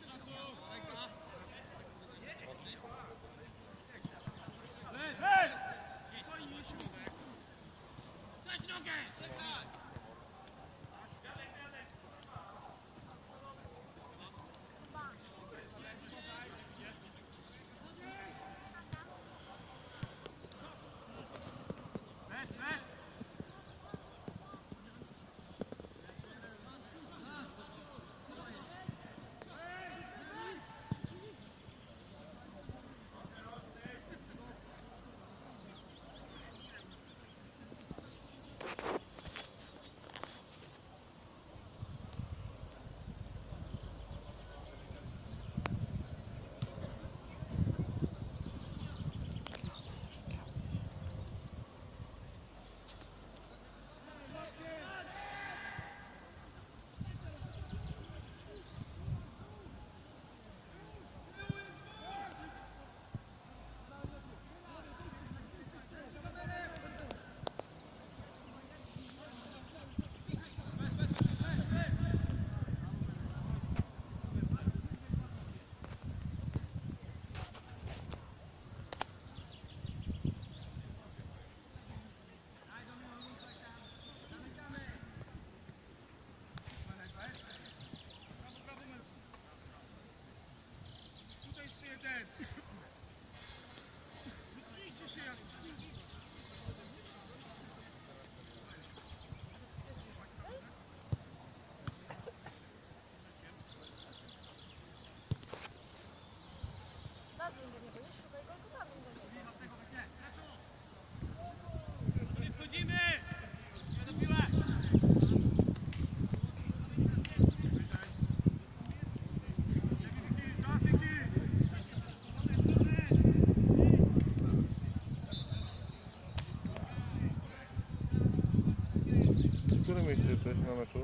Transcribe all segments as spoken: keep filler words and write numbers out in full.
Które miejsce jesteś na meczu?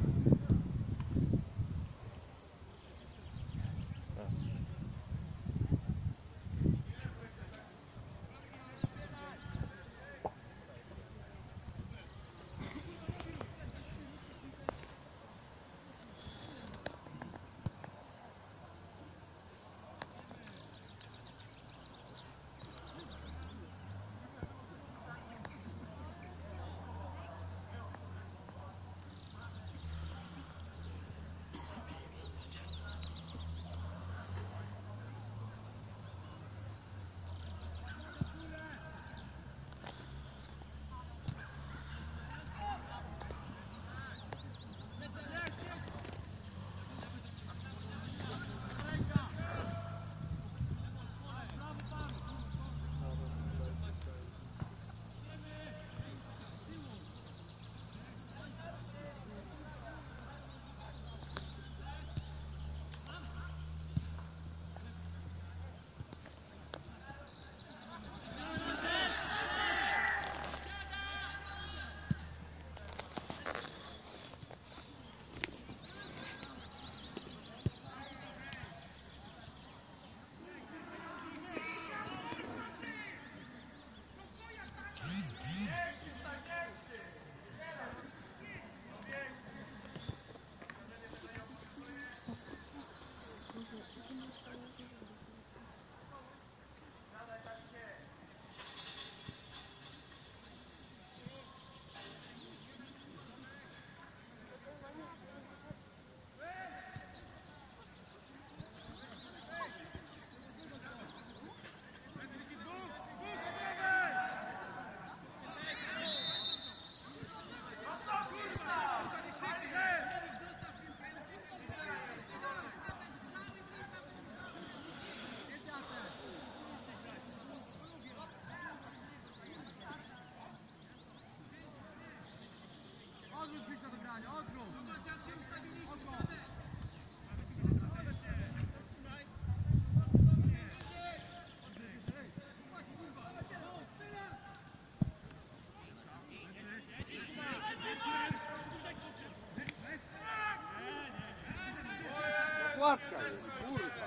Łatka jest, kurwa.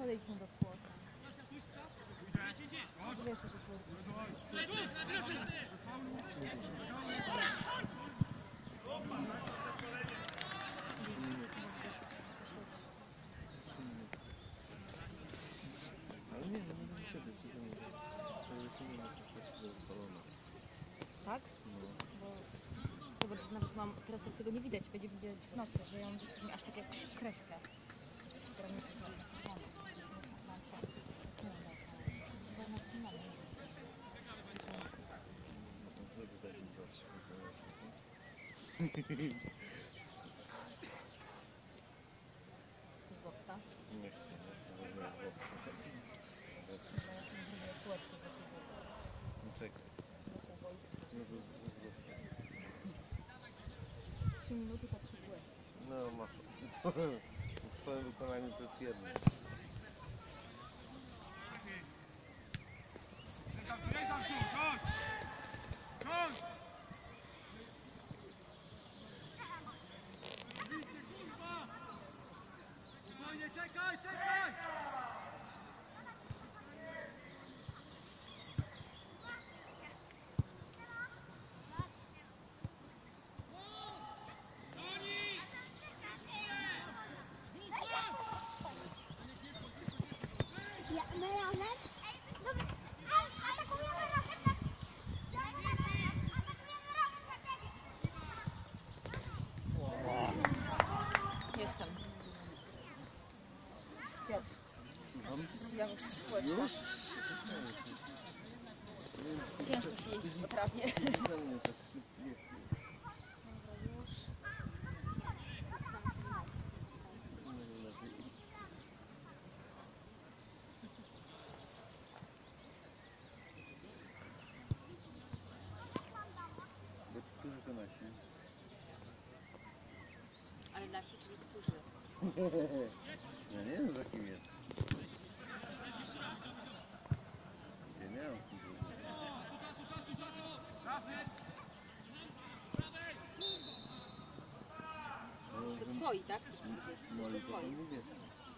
Podejdź się do płota. Wiesz, co to Ale nie, no nie wysiedzę, co to nie jest. To lecimy na przykład do balona. tak? No. Bo zobacz, nawet mam, teraz tak tego nie widać, będzie widać w nocy, że ją dosłownie aż tak jak kreskę. Granicy to jest czerwona. Zrobię tak i patrz. Z boksa. Nie chcę, nie chcę, nie chcę, nie chcę. No czekaj. No to zrób sobie. Trzy minuty tak szybko. No masz. W swoim wykonaniu to jest jedno. Czekaj, czekaj! Ja, my razem? Dobra, a- atakujemy razem tak. Atakujemy razem strategię. Jestem. Piotr, Słucham? ja już trzy kółeczka. Już? Ciężko się jeździć po trawie. Do mnie tak szybko. Dobra, już. Tam sobie. No lepiej. Bo którzy to nasi? Ale nasi, czyli którzy? Ja nie wiem za kim jest. Ja nie wiem kim jest. To twoi, tak? Chcesz powiedzieć? Moi To to są twoi. niebiescy.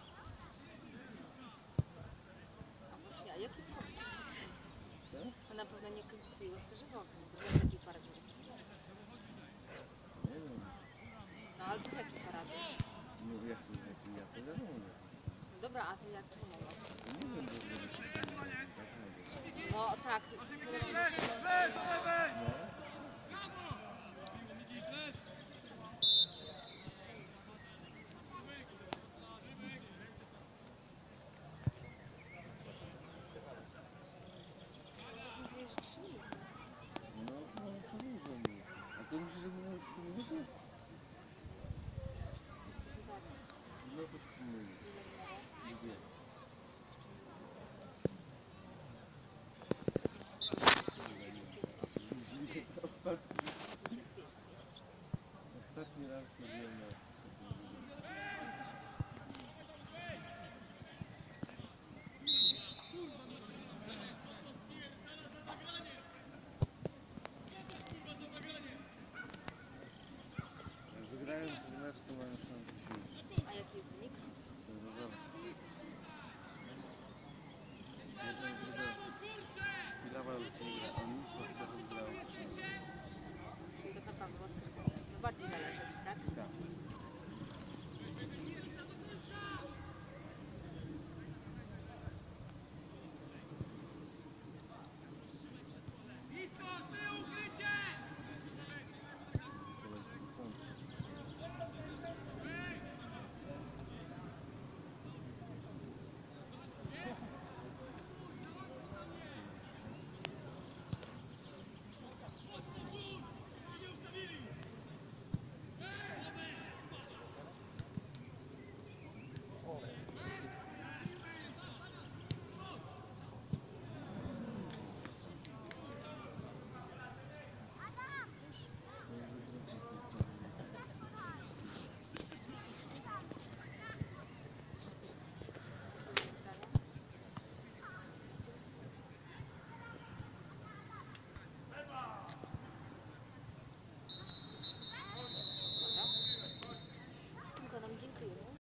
A właśnie, a jaki kibicuj? Tak? No na pewno nie kibicuje Łaskarzewowi. Jest taki parad może kibicuje. Nie wiem. No ale to jest jaki parad? No jak to jaki ja to wiadomo. nie. No dobra, a to jak to mogło? Nie wiem, bo nie wiem. Tak nie wiem. No tak. Lewej, lewej! No